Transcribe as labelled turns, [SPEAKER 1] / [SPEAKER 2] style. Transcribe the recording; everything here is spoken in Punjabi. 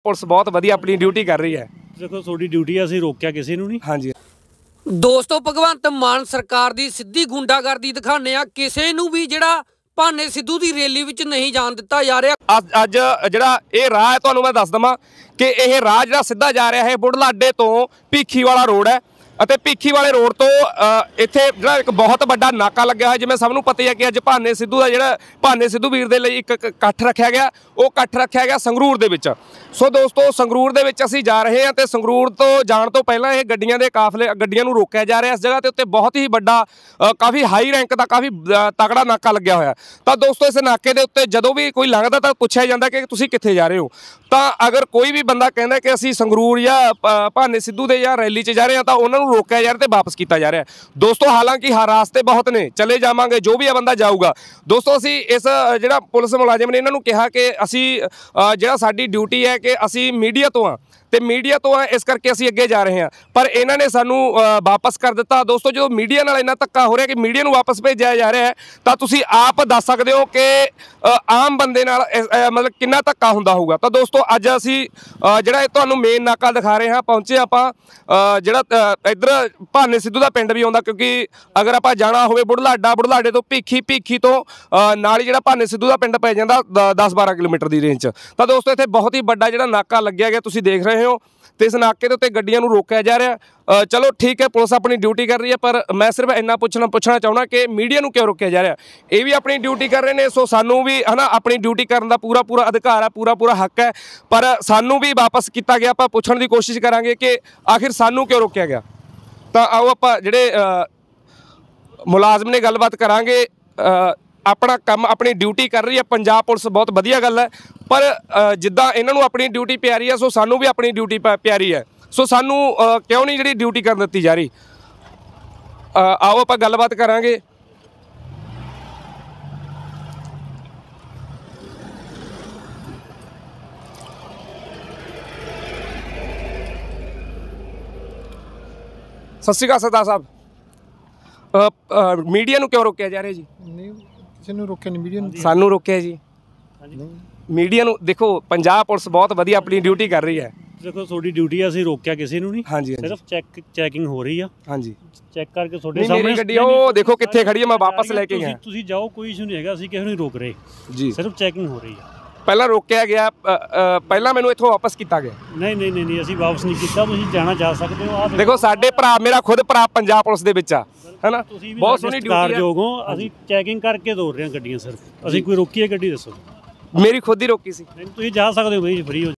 [SPEAKER 1] पुलिस बहुत वधिया अपनी ड्यूटी कर रही है।
[SPEAKER 2] देखो थोड़ी ड्यूटी है, ਅਸੀਂ ਰੋਕਿਆ ਕਿਸੇ ਨੂੰ ਨਹੀਂ।
[SPEAKER 1] ਹਾਂਜੀ
[SPEAKER 3] ਦੋਸਤੋ ਭਗਵੰਤ ਮਾਨ ਸਰਕਾਰ ਦੀ ਸਿੱਧੀ ਗੁੰਡਾਗਰਦੀ ਦਿਖਾਣੇ ਆ। ਕਿਸੇ ਨੂੰ ਵੀ ਜਿਹੜਾ ਭਾਨੇ ਸਿੱਧੂ ਦੀ ਰੈਲੀ ਵਿੱਚ ਨਹੀਂ ਜਾਣ ਦਿੱਤਾ ਜਾ ਰਿਹਾ।
[SPEAKER 1] ਅੱਜ ਜਿਹੜਾ ਇਹ ਰਾਹ ਹੈ ਤੁਹਾਨੂੰ ਮੈਂ ਦੱਸ ਦਵਾਂ ਕਿ ਇਹ ਰਾਹ ਜਿਹੜਾ ਸਿੱਧਾ ਜਾ ਰਿਹਾ ਹੈ ਬੁਢਲਾਡੇ ਤੋਂ ਭੀਖੀ ਵਾਲਾ ਰੋਡ ਹੈ ਅਤੇ ਭੀਖੀ ਵਾਲੇ ਰੋਡ ਤੋਂ ਇੱਥੇ ਜਿਹੜਾ ਇੱਕ ਬਹੁਤ ਵੱਡਾ ਨਾਕਾ ਲੱਗਿਆ ਹੋਇਆ। ਜਿਵੇਂ ਸਭ ਨੂੰ ਪਤਾ ਹੈ ਕਿ ਅੱਜ ਭਾਨੇ ਸਿੱਧੂ ਦਾ ਜਿਹੜਾ ਭਾਨੇ ਸਿੱਧੂ ਵੀਰ ਦੇ ਲਈ ਇੱਕ ਇਕੱਠ ਰੱਖਿਆ ਗਿਆ, ਉਹ ਇਕੱਠ ਰੱਖਿਆ ਗਿਆ ਸੰਗਰੂਰ ਦੇ ਵਿੱਚ। ਸੋ ਦੋਸਤੋ ਸੰਗਰੂਰ ਦੇ ਵਿੱਚ ਅਸੀਂ ਜਾ ਰਹੇ ਹਾਂ ਤੇ ਸੰਗਰੂਰ ਤੋਂ ਜਾਣ ਤੋਂ ਪਹਿਲਾਂ ਇਹ ਗੱਡੀਆਂ ਦੇ ਕਾਫਲੇ ਗੱਡੀਆਂ ਨੂੰ ਰੋਕਿਆ ਜਾ ਰਿਹਾ। ਇਸ ਜਗ੍ਹਾ ਦੇ ਉੱਤੇ ਬਹੁਤ ਹੀ ਵੱਡਾ ਕਾਫੀ ਹਾਈ ਰੈਂਕ ਦਾ ਕਾਫੀ ਤਕੜਾ ਨਾਕਾ ਲੱਗਿਆ ਹੋਇਆ। ਤਾਂ ਦੋਸਤੋ ਇਸ ਨਾਕੇ ਦੇ ਉੱਤੇ ਜਦੋਂ ਵੀ ਕੋਈ ਲੰਘਦਾ ਤਾਂ ਪੁੱਛਿਆ ਜਾਂਦਾ ਕਿ ਤੁਸੀਂ ਕਿੱਥੇ ਜਾ ਰਹੇ ਹੋ। ਤਾਂ ਅਗਰ ਕੋਈ ਵੀ ਬੰਦਾ ਕਹਿੰਦਾ ਕਿ ਅਸੀਂ ਸੰਗਰੂਰ ਜਾਂ ਭਾਨੇ ਸਿੱਧੂ ਦੇ ਜਾਂ ਰੈਲੀ 'ਚ ਜਾ ਰਹੇ ਹਾਂ ਤਾਂ ਉਹਨਾਂ ਨੂੰ ਰੋਕਿਆ ਜਾ ਰਿਹਾ ਤੇ ਵਾਪਸ ਕੀਤਾ ਜਾ ਰਿਹਾ। ਦੋਸਤੋ ਹਾਲਾਂਕਿ ਰਾਸਤੇ ਬਹੁਤ ਨੇ, ਚਲੇ ਜਾਵਾਂਗੇ, ਜੋ ਵੀ ਇਹ ਬੰਦਾ ਜਾਊਗਾ। ਦੋਸਤੋ ਅਸੀਂ ਇਸ ਜਿਹੜਾ ਪੁਲਿਸ ਮੁਲਾਜ਼ਮ ਨੇ ਇਹਨਾਂ ਨੂੰ ਕਿਹਾ ਕਿ ਅਸੀਂ ਜਿਹੜਾ ਸਾਡੀ ਡਿਊਟੀ ਹੈ ਕਿ ਅਸੀਂ ਮੀਡੀਆ ਤੋਂ ਆ ਤੇ ਮੀਡੀਆ ਤੋਂ ਆ, ਇਸ ਕਰਕੇ ਅਸੀਂ ਅੱਗੇ ਜਾ ਰਹੇ ਹਾਂ, ਪਰ ਇਹਨਾਂ ਨੇ ਸਾਨੂੰ ਵਾਪਸ ਕਰ ਦਿੱਤਾ। ਦੋਸਤੋ ਜਦੋਂ ਮੀਡੀਆ ਨਾਲ ਇੰਨਾ ਧੱਕਾ ਹੋ ਰਿਹਾ ਕਿ ਮੀਡੀਆ ਨੂੰ ਵਾਪਸ ਭੇਜਿਆ ਜਾ ਰਿਹਾ ਹੈ ਤਾਂ ਤੁਸੀਂ ਆਪ ਦੱਸ ਸਕਦੇ ਹੋ ਕਿ ਆਮ ਬੰਦੇ ਨਾਲ ਮਤਲਬ ਕਿੰਨਾ ਧੱਕਾ ਹੁੰਦਾ ਹੋਊਗਾ। ਤਾਂ ਦੋਸਤੋ ਅੱਜ ਅਸੀਂ ਜਿਹੜਾ ਤੁਹਾਨੂੰ ਮੇਨ ਨਾਕਾ ਦਿਖਾ ਰਹੇ ਹਾਂ, ਪਹੁੰਚੇ ਆਪਾਂ ਜਿਹੜਾ ਇੱਧਰ ਭਾਨੇ ਸਿੱਧੂ ਦਾ ਪਿੰਡ ਵੀ ਆਉਂਦਾ, ਕਿਉਂਕਿ ਅਗਰ ਆਪਾਂ ਜਾਣਾ ਹੋਵੇ ਬੁਢਲਾਡੇ ਤੋਂ ਭੀਖੀ ਤੋਂ ਨਾਲ ਹੀ ਜਿਹੜਾ ਭਾਨੇ ਸਿੱਧੂ ਦਾ ਪਿੰਡ ਪੈ ਜਾਂਦਾ 10-12 ਕਿਲੋਮੀਟਰ ਦੀ ਰੇਂਜ 'ਚ। ਤਾਂ ਦੋਸਤੋ ਇੱਥੇ ਬਹੁਤ ਹੀ ਵੱਡਾ ਜਿਹੜਾ ਨਾਕਾ ਲੱਗਿਆ ਗਿਆ, ਤੁਸੀਂ ਦੇਖ ਰਹੇ ਹੋ, ਤੇ ਇਸ ਨਾਕੇ ਦੇ ਉੱਤੇ ਗੱਡੀਆਂ ਨੂੰ ਰੋਕਿਆ ਜਾ ਰਿਹਾ। ਚਲੋ ਠੀਕ ਹੈ, ਪੁਲਿਸ ਆਪਣੀ ਡਿਊਟੀ ਕਰ ਰਹੀ ਹੈ, ਪਰ ਮੈਂ ਸਿਰਫ ਇੰਨਾ ਪੁੱਛਣਾ ਚਾਹੁੰਦਾ ਕਿ ਮੀਡੀਆ ਨੂੰ ਕਿਉਂ ਰੋਕਿਆ ਜਾ ਰਿਹਾ। ਇਹ ਵੀ ਆਪਣੀ ਡਿਊਟੀ ਕਰ ਰਹੇ ਨੇ, ਸੋ ਸਾਨੂੰ ਵੀ ਹੈ ਨਾ ਆਪਣੀ ਡਿਊਟੀ ਕਰਨ ਦਾ ਪੂਰਾ ਅਧਿਕਾਰ ਹੈ, ਪੂਰਾ ਹੱਕ ਹੈ, ਪਰ ਸਾਨੂੰ ਵੀ ਵਾਪਸ ਕੀਤਾ ਗਿਆ। ਆਪਾਂ ਪੁੱਛਣ ਦੀ ਕੋਸ਼ਿਸ਼ ਕਰਾਂਗੇ ਕਿ ਆਖਿਰ ਸਾਨੂੰ ਕਿਉਂ ਰੋਕਿਆ ਗਿਆ। ਤਾਂ ਆਓ ਆਪਾਂ ਜਿਹੜੇ ਮੁਲਾਜ਼ਮ ਨੇ ਗੱਲਬਾਤ ਕਰਾਂਗੇ। ਆਪਣਾ ਕੰਮ ਆਪਣੀ ਡਿਊਟੀ ਕਰ ਰਹੀ ਹੈ ਪੰਜਾਬ ਪੁਲਿਸ, ਬਹੁਤ ਵਧੀਆ ਗੱਲ ਹੈ, ਪਰ ਜਿੱਦਾਂ ਇਹਨਾਂ ਨੂੰ ਆਪਣੀ ਡਿਊਟੀ ਪਿਆਰੀ ਹੈ, ਸੋ ਸਾਨੂੰ ਵੀ ਆਪਣੀ ਡਿਊਟੀ ਪਿਆਰੀ ਹੈ। ਸੋ ਸਾਨੂੰ ਕਿਉਂ ਨਹੀਂ ਜਿਹੜੀ ਡਿਊਟੀ ਕਰਨ ਦਿੱਤੀ ਜਾ ਰਹੀ। ਆਓ ਆਪਾਂ ਗੱਲਬਾਤ ਕਰਾਂਗੇ। ਸਤਿ ਸ਼੍ਰੀ ਅਕਾਲ ਸਰਦਾਰ ਸਾਹਿਬ, ਮੀਡੀਆ ਨੂੰ ਕਿਉਂ ਰੋਕਿਆ ਜਾ ਰਿਹਾ ਜੀ?
[SPEAKER 4] ਨਹੀਂ ਕਿਸੇ ਨੂੰ ਰੋਕਿਆ ਨਹੀਂ, ਮੀਡੀਆ ਨੂੰ
[SPEAKER 1] ਸਾਨੂੰ ਰੋਕਿਆ ਜੀ। ਮੀਡੀਆ ਨੂੰ ਦੇਖੋ, ਪੰਜਾਬ ਪੁਲਿਸ ਬਹੁਤ ਵਧੀਆ ਆਪਣੀ ਡਿਊਟੀ ਕਰ ਰਹੀ ਹੈ।
[SPEAKER 2] ਦੇਖੋ ਤੁਹਾਡੀ ਡਿਊਟੀ ਹੈ, ਅਸੀਂ ਰੋਕਿਆ ਕਿਸੇ ਨੂੰ ਨਹੀਂ।
[SPEAKER 1] ਹਾਂਜੀ
[SPEAKER 2] ਸਿਰਫ ਚੈਕਿੰਗ ਹੋ ਰਹੀ ਆ।
[SPEAKER 1] ਹਾਂਜੀ
[SPEAKER 2] ਚੈੱਕ ਕਰਕੇ ਤੁਹਾਡੇ ਸਾਹਮਣੇ
[SPEAKER 1] ਗੱਡੀ ਉਹ ਦੇਖੋ ਕਿੱਥੇ ਖੜੀ ਹੈ, ਮੈਂ ਵਾਪਸ ਲੈ ਕੇ ਗਿਆ।
[SPEAKER 2] ਤੁਸੀਂ ਜਾਓ, ਕੋਈ ਇਸ਼ੂ ਨਹੀਂ ਹੈਗਾ, ਅਸੀਂ ਕਿਸੇ ਨੂੰ ਨਹੀਂ ਰੋਕ ਰਹੇ
[SPEAKER 1] ਜੀ,
[SPEAKER 2] ਸਿਰਫ ਚੈਕਿੰਗ ਹੋ ਰਹੀ ਆ।
[SPEAKER 1] ਪਹਿਲਾਂ ਰੋਕਿਆ ਗਿਆ, ਪਹਿਲਾਂ ਮੈਨੂੰ ਇੱਥੋਂ ਵਾਪਸ ਕੀਤਾ ਗਿਆ।
[SPEAKER 2] ਨਹੀਂ ਅਸੀਂ ਵਾਪਸ ਨਹੀਂ ਕੀਤਾ, ਤੁਸੀਂ ਜਾਣਾ ਜਾ ਸਕਦੇ ਹੋ।
[SPEAKER 1] ਦੇਖੋ ਸਾਡੇ ਭਰਾ, ਮੇਰਾ ਖੁਦ ਭਰਾ ਪੰਜਾਬ ਪੁਲਿਸ ਦੇ ਵਿੱਚ ਆ, ਹੈਨਾ, ਬਹੁਤ ਸੋਹਣੀ ਡਿਊਟੀ ਹੈ।
[SPEAKER 2] ਅਸੀਂ ਚੈਕਿੰਗ ਕਰਕੇ ਦੌੜ ਰਹੇ ਹਾਂ ਗੱਡੀਆਂ, ਸਿਰਫ ਅਸੀਂ ਕੋਈ ਰੋਕੀ ਹੈ ਗੱਡੀ? ਦੱਸੋ।
[SPEAKER 1] ਮੇਰੀ ਖੁਦ ਹੀ ਰੋਕੀ ਸੀ।
[SPEAKER 2] ਤੁਸੀਂ ਜਾ ਸਕਦੇ ਹੋ ਬਈ, ਫ੍ਰੀ ਹੋ।